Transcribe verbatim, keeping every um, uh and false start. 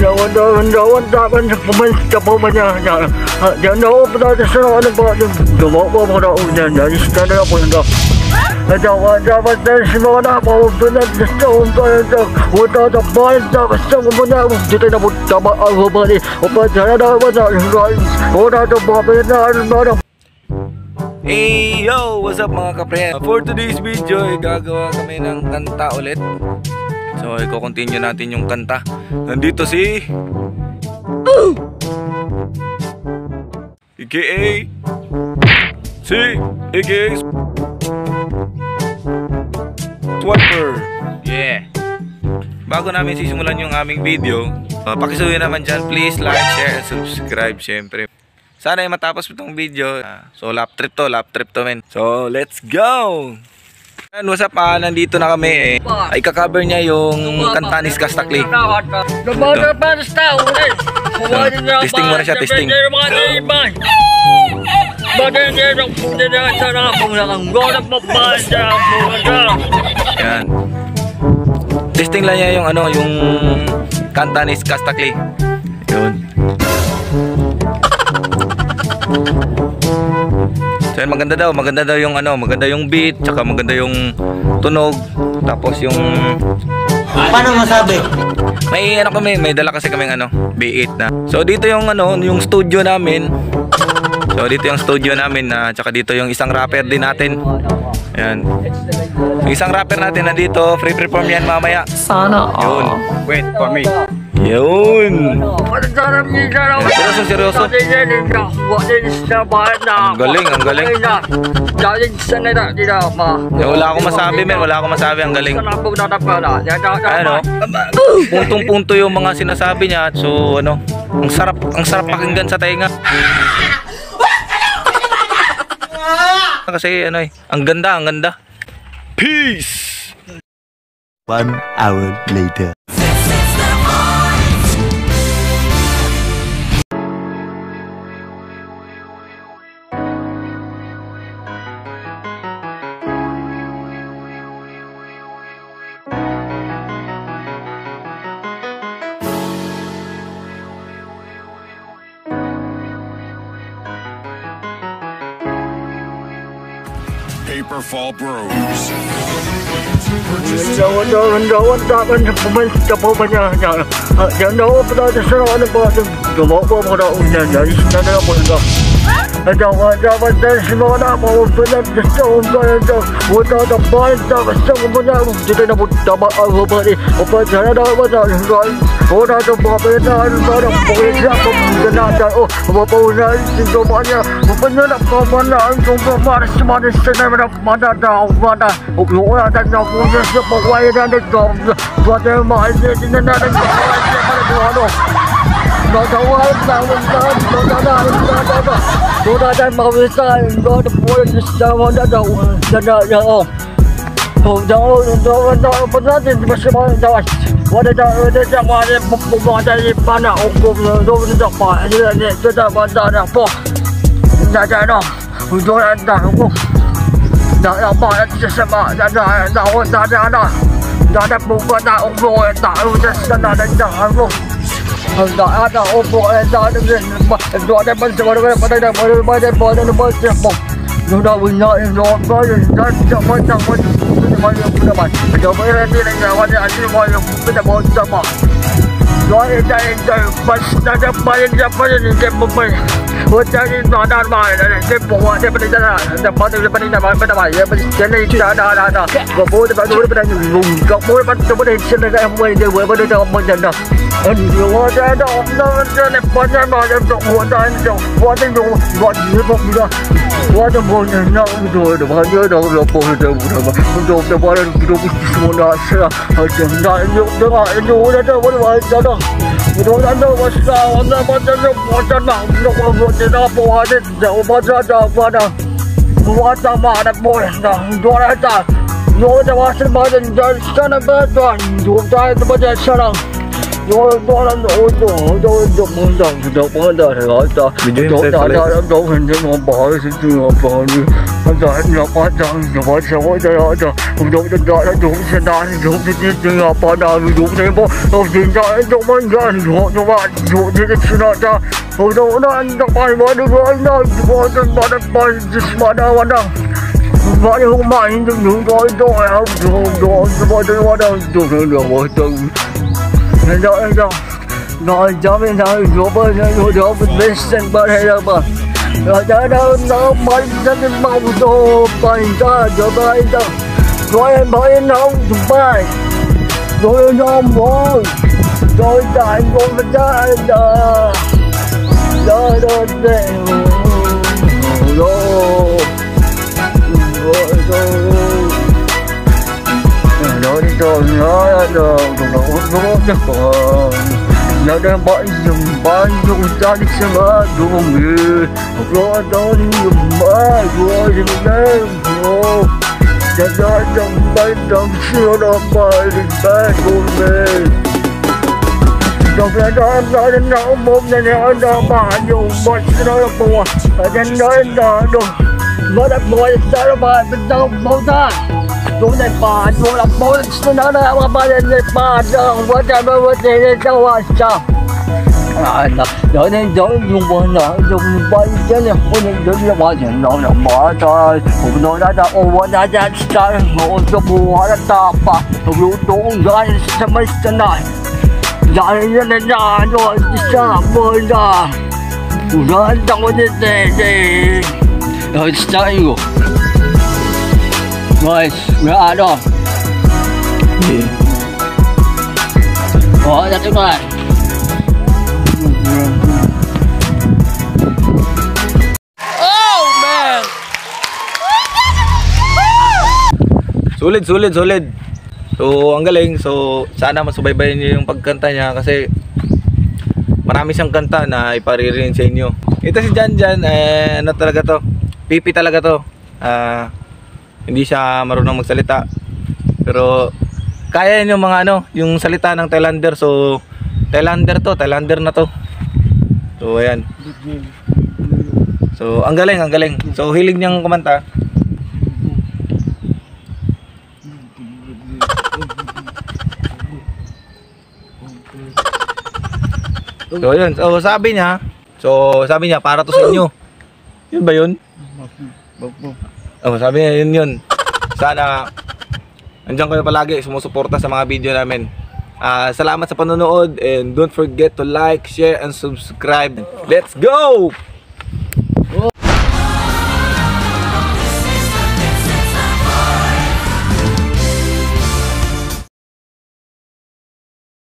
Hey yo! What's up mga kapre? For today's video, eh, gagawa kami ng kanta ulit. So, i-continue natin yung kanta. Nandito si uh! A K A si A K A Swapper. Yeah! Bago namin sisimulan yung aming video, uh, pakisuyo naman dyan. Please like, share, and subscribe syempre. Sana ay matapos itong video. Uh, so lap trip to, lap trip to men. So let's go! And what's up, ah, nandito na kami eh. Ay kakaver niya yung kanta ni Skastakli. Testing muna siya, testing. Yan. Testing lang niya yung ano, yung kanta ni Skastakli. Yun. So yan, maganda daw, maganda daw yung ano, maganda yung beat, tsaka maganda yung tunog, tapos yung paano masabi? May ano kami, may dala kasi kaming ano, B eight na. So dito yung ano, yung studio namin. So dito yung studio namin na, tsaka dito yung isang rapper din natin. Ayan. Yung isang rapper natin na dito, free perform yan mamaya. Sana. Yun. Wait for me. Yun. Seryoso, seryoso. Ang galing, ang galing. Eh, wala akong masabi, men. Wala akong masabi. Ang galing. Ano? Puntong-punto yung mga sinasabi niya. So, ano? Ang sarap, ang sarap pakinggan sa tainga. Kasi, ano eh. Ang ganda, ang ganda. Peace! One hour later. Paperfall Bros. Video yung Rồi nó có rằng nó có sao có đây đó cũng đúng được đó là đúng sẽ đá thì đúng thì như thế nào bao giờ đúng thế bố tôi xin cho anh đúng anh ra thì họ cho bạn đúng thì cái chuyện đó ra hồi đó nó anh đã bay vào được rồi anh đó có được bao được bay just bao đâu anh đâu bao nhiêu hôm mai nhưng đừng nói rồi không rồi rồi bao nhiêu bao đâu đúng rồi được rồi từng nên đó anh đâu nói cho mình thôi rồi bây giờ rồi đó mình biết xem bao hay đâu mà rồi đó đâu nó mới ra cái mong đồ bay ra rồi bay ra rồi em bay không tụi bay rồi nó mồi rồi đại con nó ra đó đó đó đây rồi rồi rồi rồi đi rồi nó rồi nó nó nó còn nó đang bay dùng bay dùng ra đi xem á dùng người rồi đó đi dùng bay rồi đi lên rồi giờ đó trong bay trong siêu đó bay đi bay cùng về trong đó đó đó nó một này nó đó mà dùng bay nó là bùa ở trên đó đó đúng nó đã bùa ra nó bay bên trong bùa ra đúng này bà đúng là bùa nó nó mà bay lên bà trong quá trời bao nhiêu tiền đâu à sao à đó nên đó dùng bùa nó dùng bay chứ này không nên dùng là bao nhiêu nó là bỏ cho cũng nói đã đã ô đã đã sao ngộ cho bùa đã ta bà lúc đó ra sẽ mấy cái này ra nên ra rồi sao bơi ra ra trong cái gì gì rồi sao yêu rồi ra đó có ra cái này Sulit, sulit, sulit. So, ang galing. So, sana masubaybayan niyo yung pagkanta niya kasi marami siyang kanta na iparirinig sa inyo. Ito si Jan Jan, eh, ano talaga to? Pipi talaga to. Uh, hindi siya marunong magsalita. Pero, kaya niyo mga ano, yung salita ng Thailander. So, Thailander to, Thailander na to. So, ayan. So, ang galing, ang galing. So, hilig niyang kumanta. So yun, so sabi niya, so sabi niya para to sa inyo. Yun ba yun? Oh, sabi niya yun yun. Sana andiyan kayo palagi sumusuporta sa mga video namin. Uh, salamat sa panonood and don't forget to like, share and subscribe. Let's go!